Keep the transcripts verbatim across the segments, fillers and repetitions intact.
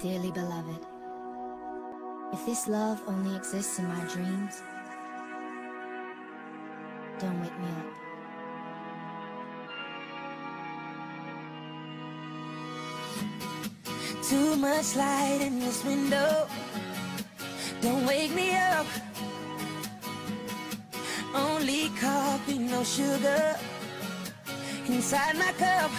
Dearly beloved, if this love only exists in my dreams, don't wake me up. Too much light in this window, don't wake me up. Only coffee, no sugar inside my cup.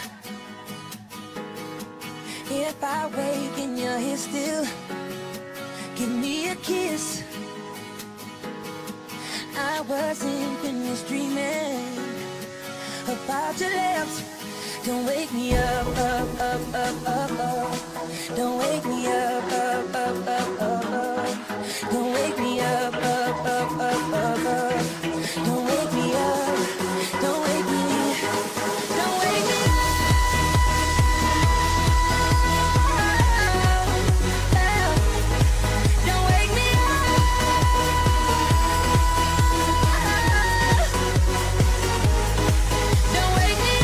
If I wake and you're here still, give me a kiss. I wasn't finished dreaming about your lips. Don't wake me up, up, up, up, up, up. Don't wake me up, up, up, up, up, up. Don't wake me up, up, up, up, up, up. Don't wake me up, don't wake me, don't wake me up. Don't wake me up. Don't wake me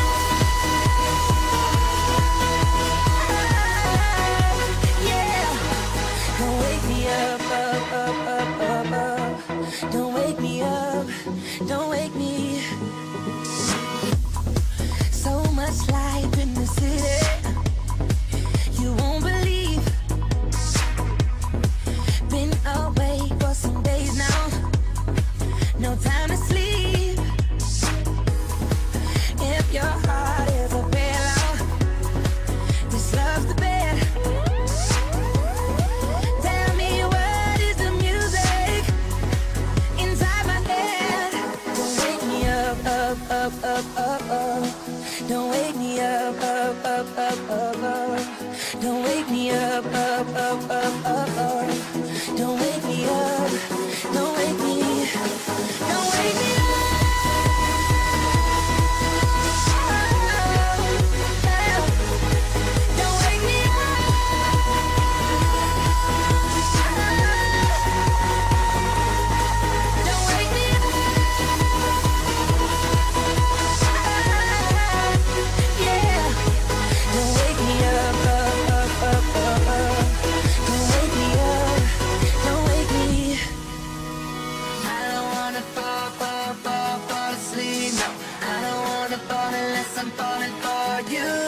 up. Yeah. Don't wake me up, up, up, up, up, up. Don't wake me up, don't wake me. So much life in the city, you won't believe. Been awake for some days now, no time to sleep. If your heart is a pillow, this love's the bed. Tell me what is the music inside my head. Don't wake me up, up, up, up, up, up. Don't wake me up, up, up, up, up, up. Don't wake me up, up, up, up, up, up. Don't wake me up, don't wake me, don't wake me up. Don't wake me up. Don't wake me up. Yeah. Don't wake me up, up, up, up, up, up. Don't wake me up, don't wake me. I don't wanna fall, fall, fall, fall asleep, no. I don't wanna fall unless I'm falling for you.